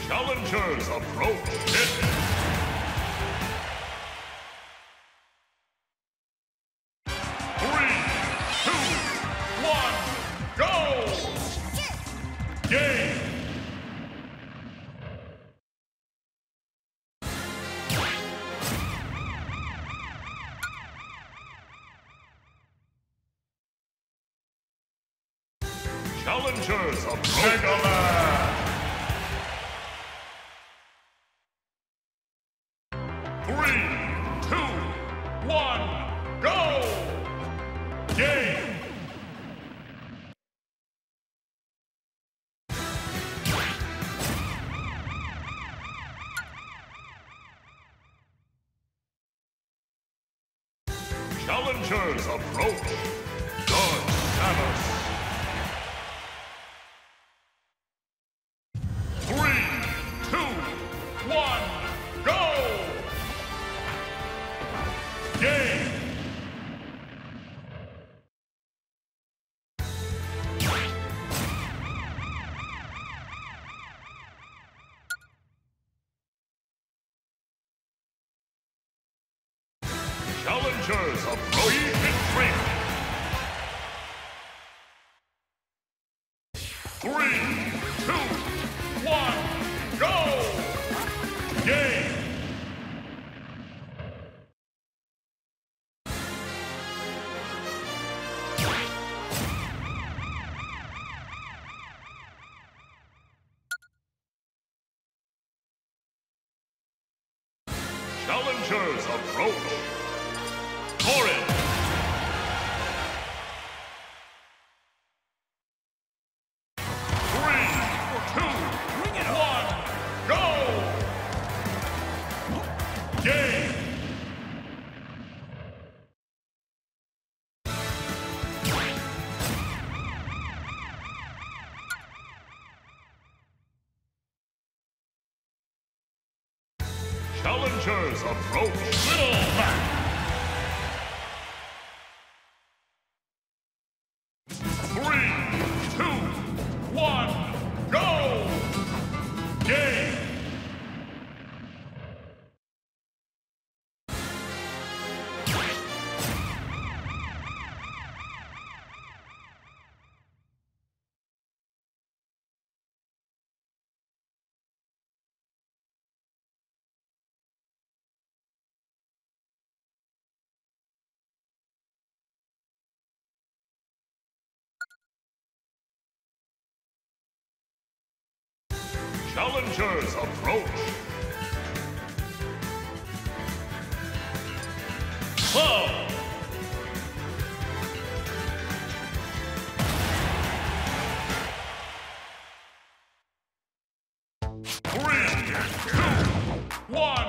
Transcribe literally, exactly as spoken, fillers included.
Challengers approach. Hit. Three, two, one, go! Game! Challengers approach. Mega Man! Three, two, one, go! Game! Challengers approach. Dodge Samus. Three, two, one, go! Game! Challengers approach. Retreat. Three, two, one, go! Game! Challengers approach. Torrid. Three, two, one, go! Game! Challengers approach. Little Mac. Three, two, one, go! Game! Challengers approach. Whoa! Three, two, one.